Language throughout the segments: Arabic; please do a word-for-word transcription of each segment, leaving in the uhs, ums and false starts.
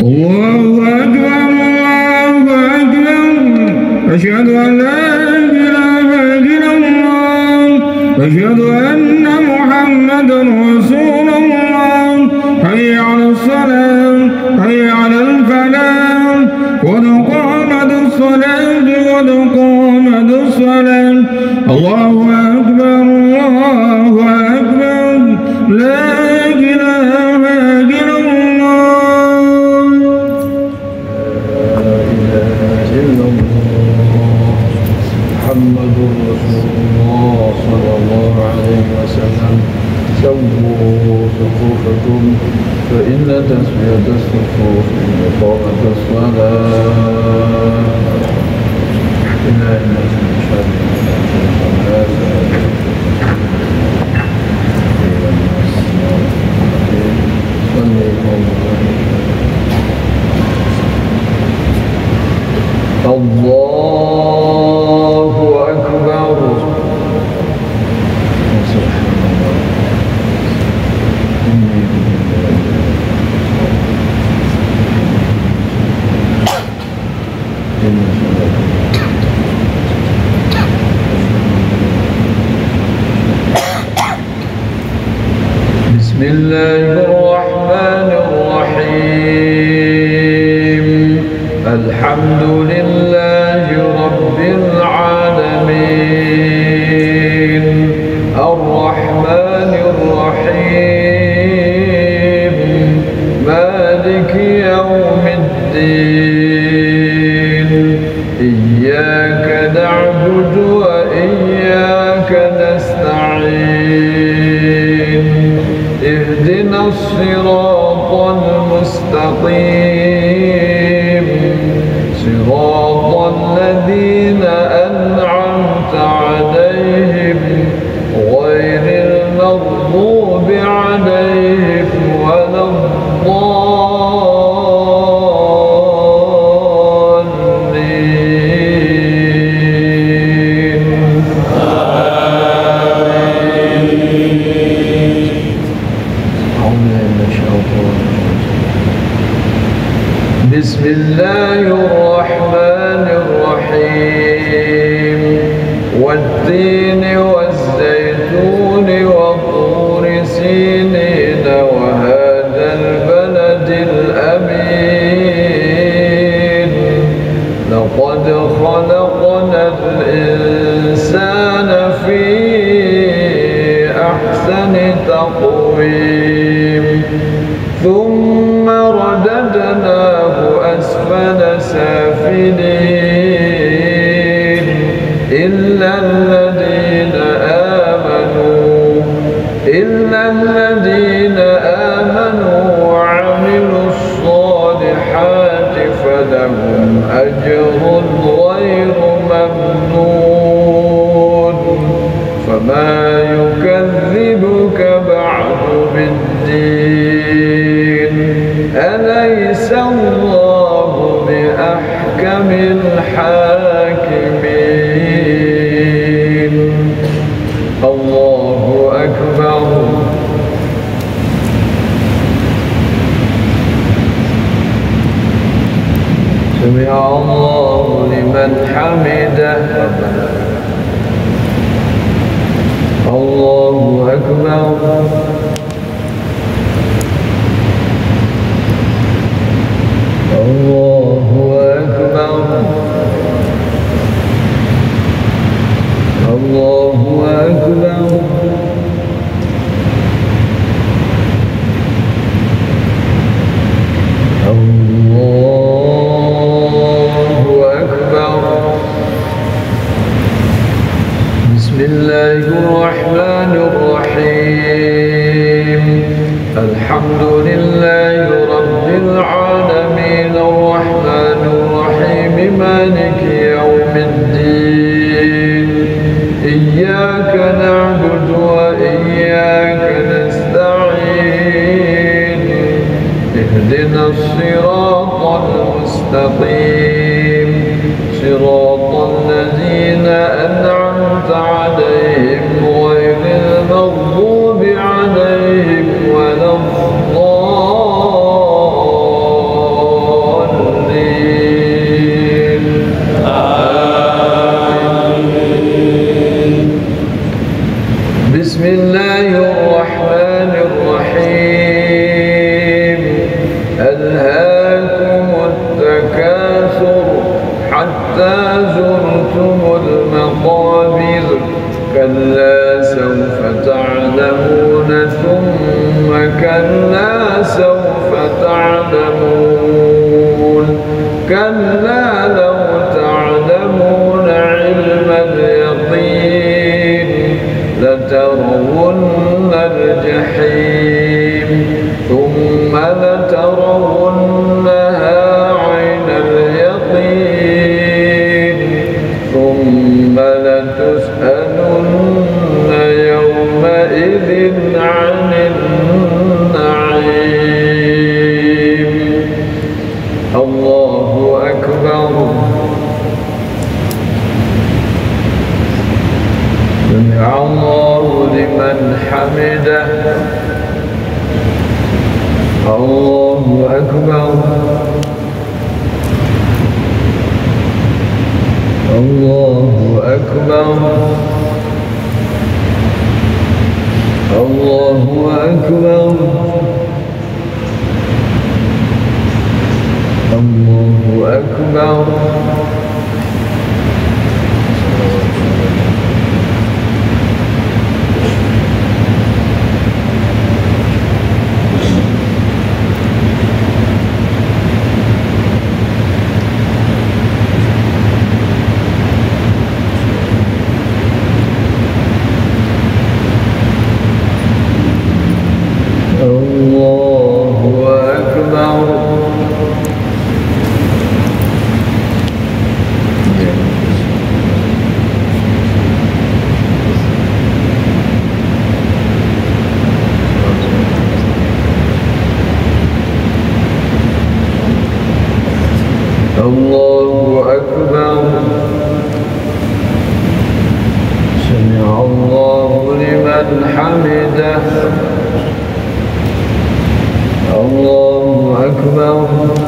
أشهد أن لا إله إلا الله أشهد أن محمدا رسول الله حي على الصلاة حي على الفلاح قد قامت الصلاة قد قامت الصلاة الله أكبر الله أكبر لا إله إلا الله محمد رسول الله صلى الله عليه وسلم سووا صفوفكم فإن تسوية الصفوف إقامة الصلاة إلا إن شر الناس الله أكبر بسم الله الرحمن الرحيم الحمد لله رب العالمين الرحمن الرحيم مالك يوم الدين إياك نعبد وإياك نستعين اهدنا الصراط المستقيم صراط الذين أنعمت عليهم غير المغضوب عليهم ولا الضالين بسم الله الرحمن الرحيم والتين والزيتون وطور سينين وهذا البلد الأمين لقد خلقنا الإنسان في أحسن تقويم ثم رددناه أسفل سافلين إلا الذين آمنوا إلا الذين آمنوا وعملوا الصالحات فلهم أجر غير ممنون فما يكذبك بعد بالدين أليس الله بأحكم الحاكمين الله أكبر سمع الله لمن حمده الله أكبر الله أكبر الله أكبر الله أكبر بسم الله الرحمن الرحيم الحمد لله رب العالمين الرحمن الرحيم مالك يوم الدين إياك نعبد وإياك نستعين اهدنا الصراط المستقيم صراط الذين أنعمت عليهم غير المغضوب عليهم ولا الضالين كلا سوف تعلمون ثم كلا سوف تعلمون كلا لو تعلمون علم اليقين لترون الجحيم ثم لترونها عين اليقين ثم لتسألن يومئذ عن النعيم. الله أكبر. سمع الله لمن حمده. الله أكبر. الله أكبر. الله أكبر. الله أكبر. الله أكبر. سمع الله لمن حمده. الله أكبر.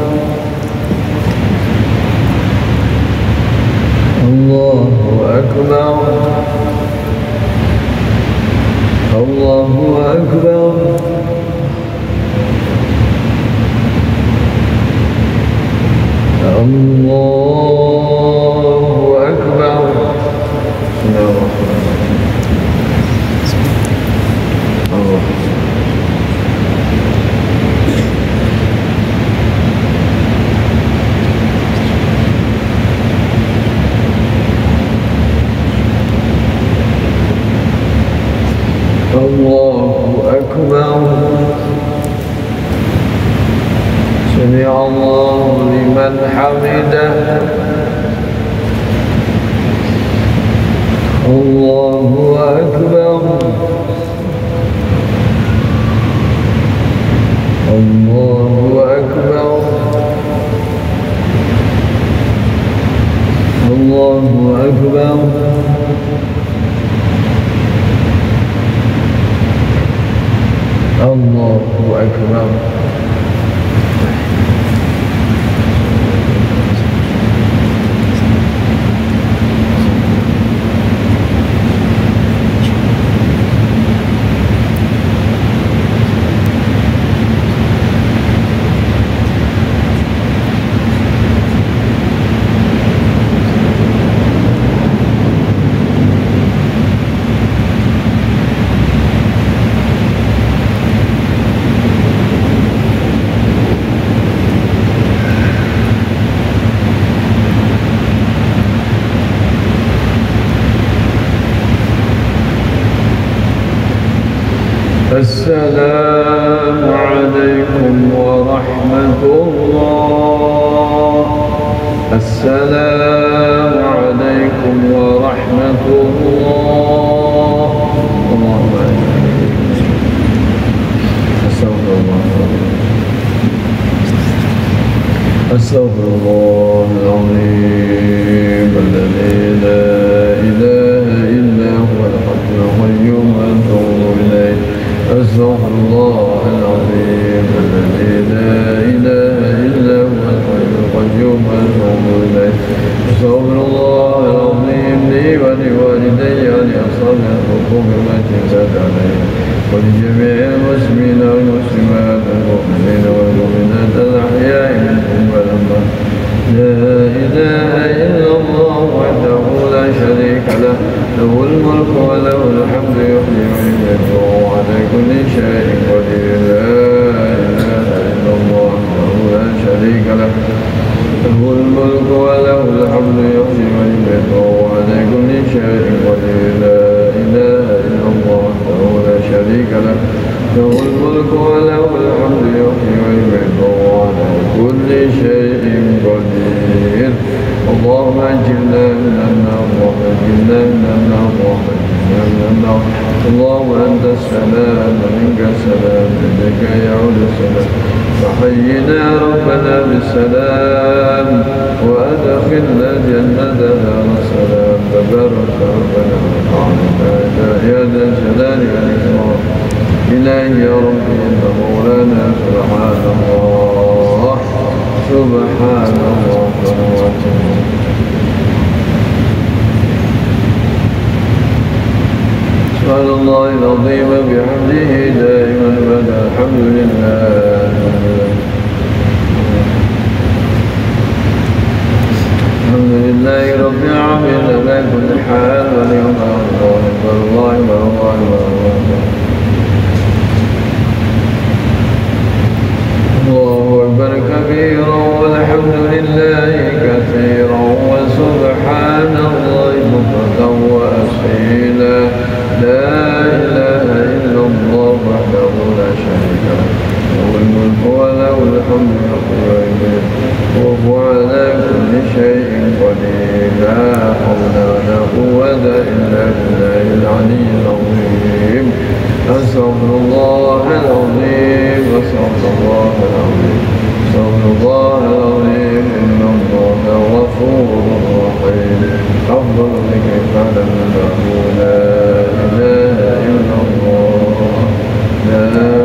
الله أكبر. الله أكبر. الله أكبر. الله الله أكبر. سمع الله لمن حمده. الله أكبر. الله أكبر. الله أكبر. الله أكبر. السلام عليكم ورحمة الله. السلام عليكم ورحمة الله. اللهم أستغفر الله. أستغفر الله العظيم الذي لا إله إلا هو الحي القيوم أتوب إليه. أستغفر الله العظيم الذي لا إله إلا هو الحي القيوم أتوب إليه. أستغفر الله العظيم لي ولوالدي ولأصحاب الحقوق التي زاد عليهم ولجميع المسلمين والمسلمات والمؤمنين والمؤمنات الأحياء منهم والأموات. لا إله إلا الله وحده لا شريك له له الملك وله شريك له له الملك وله الحمد يحيي ويميت وهو على كل شيء قدير لا إله إلا الله وحده لا شريك له له الملك وله الحمد يحيي ويميت وهو على كل شيء قدير اللهم أجرنا من النار اللهم أجرنا من النار اللهم أجرنا من النار اللهم أنت السلام ومنك السلام إليك يعود السلام وحينا ربنا بالسلام وأدخلنا الجنة دار السلام تبارك ربنا وتعالى يا ذا الجلال والإكرام إلهي يا ربي إن مولانا سبحان الله سبحان الله سبحان الله العظيم بحمده دائما أبدا الحمد لله الحمد لله رب العالمين على كل حال وليوم الله أكبر الله أكبر الله أكبر الله أكبر كبيرا والحمد لله كثيرا وسبحان الله بكرة وأصيلا لا إله إلا الله وحده لا شريك له له الملك وله الحمد يحيي ويميت وهو على كل شيء قدير لا حول ولا قوة إلا بالله العلي العظيم أستغفر الله العظيم أستغفر الله العظيم أستغفر الله العظيم إن الله غفور رحيم أفضل ذكر فاعلم أنه لا إله إلا الله لا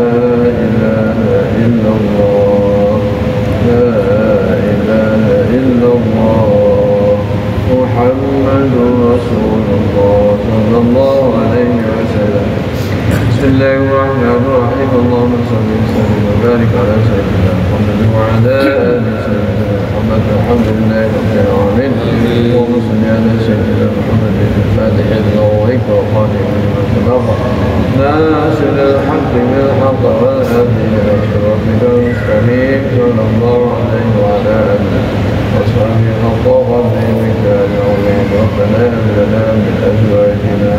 إله إلا الله لا إله إلا الله محمد رسول الله صلى الله عليه وسلم بسم الله الرحمن الرحيم اللهم صل وسلم وبارك على سيدنا محمد وعلى آل سيدنا محمد الحمد لله رب العالمين اللهم صل على سيدنا محمد الفاتح لغويك وخاتم لما سبق ناصر الحق بالحق والهادي إلى صراطك المستقيم صلى الله عليه وعلى آله وصحبه حق قدره مقدار عظيم ربنا هب لنا من أزواجنا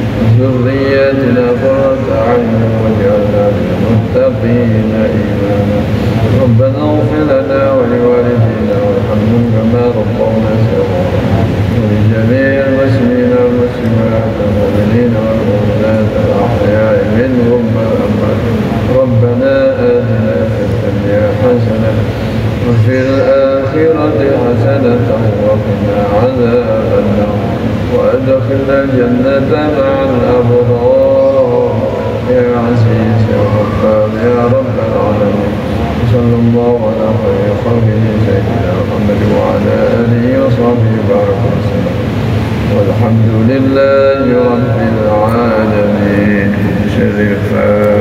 ذرياتنا قرة أعين واجعلنا للمتقين إماما ربنا اغفر لنا ولوالدينا وارحمهم كما ربونا صغارا ولجميع المسلمين والمسلمات المؤمنين والمؤمنات الأحياء منهم والأموات ربنا آتنا في الدنيا حسنة وفي الآخرة حسنة وقنا عذاب النار وأدخلنا الجنة مع الأبرار يا عزيز يا غفار يا رب العالمين صلى الله على خير خلقه سيدنا محمد وعلى آله وصحبه بارك وسلم والحمد لله رب العالمين. شريفا